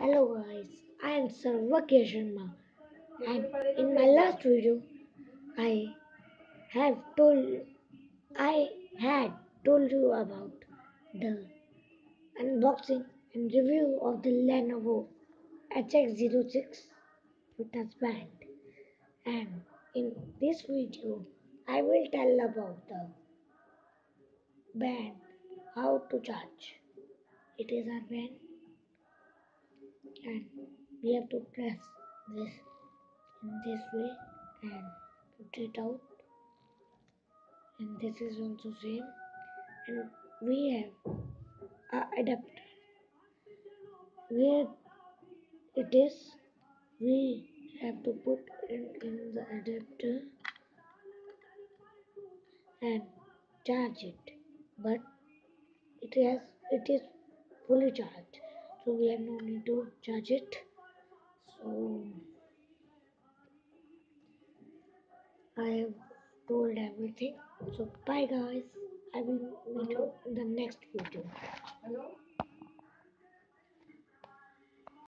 Hello guys, I am Sarvakya Sharma, and in my last video I have told I had told you about the unboxing and review of the Lenovo HX06 fitness band, and in this video I will tell about the band, how to charge. It is our band and we have to press this in this way and put it out, and this is also same, and we have a adapter where it is we have to put it in the adapter and charge it, but it is fully charged, so we have no need to charge it. So I have told everything. So bye guys, I will meet you in the next video.